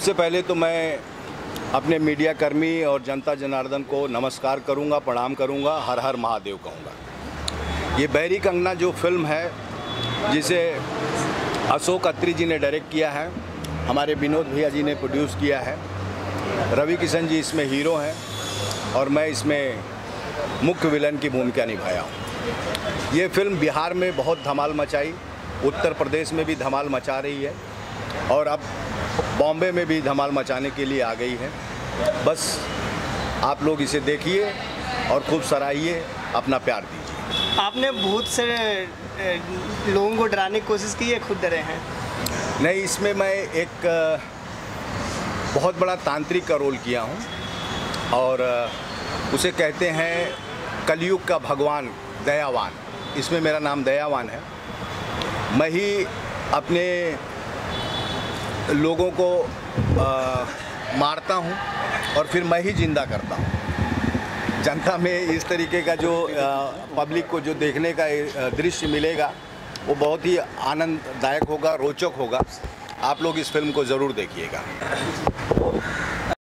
सबसे पहले तो मैं अपने मीडिया कर्मी और जनता जनार्दन को नमस्कार करूंगा, प्रणाम करूंगा, हर हर महादेव कहूंगा। ये बैरी कंगना जो फिल्म है जिसे अशोक अत्री जी ने डायरेक्ट किया है, हमारे विनोद भैया जी ने प्रोड्यूस किया है, रवि किशन जी इसमें हीरो हैं और मैं इसमें मुख्य विलन की भूमिका निभाया हूँ। ये फिल्म बिहार में बहुत धमाल मचाई, उत्तर प्रदेश में भी धमाल मचा रही है और अब बॉम्बे में भी धमाल मचाने के लिए आ गई है। बस आप लोग इसे देखिए और खूब सराहिए, अपना प्यार दीजिए। आपने बहुत से लोगों को डराने की कोशिश की है, खुद डरे हैं? नहीं, इसमें मैं एक बहुत बड़ा तांत्रिक का रोल किया हूँ और उसे कहते हैं कलयुग का भगवान दयावान। इसमें मेरा नाम दयावान है। मैं ही अपने लोगों को मारता हूँ और फिर मैं ही जिंदा करता हूँ। जनता में इस तरीके का जो पब्लिक को जो देखने का दृश्य मिलेगा वो बहुत ही आनंददायक होगा, रोचक होगा। आप लोग इस फिल्म को ज़रूर देखिएगा।